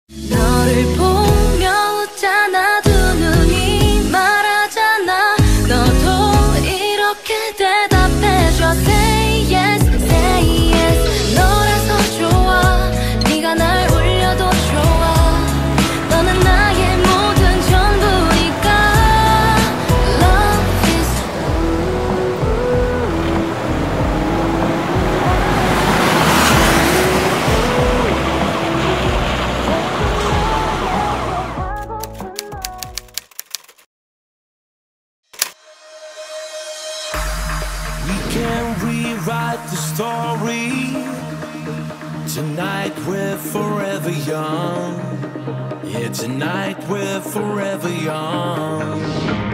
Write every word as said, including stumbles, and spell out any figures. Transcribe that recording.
너를 보며 웃잖아. 두 눈이 말하잖아. 너도 이렇게 대답해줘. Say yes, say yes. 너라서 좋아. 네가 날 울려도 좋아. 너는 나의 모든 전부니까. Love is We can rewrite the story. Tonight we're forever young. Yeah, tonight we're forever young.